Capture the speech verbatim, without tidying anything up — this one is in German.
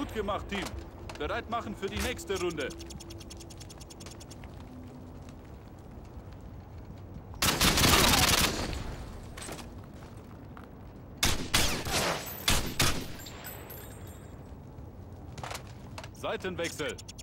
Gut gemacht, Team. Bereit machen für die nächste Runde. Seitenwechsel.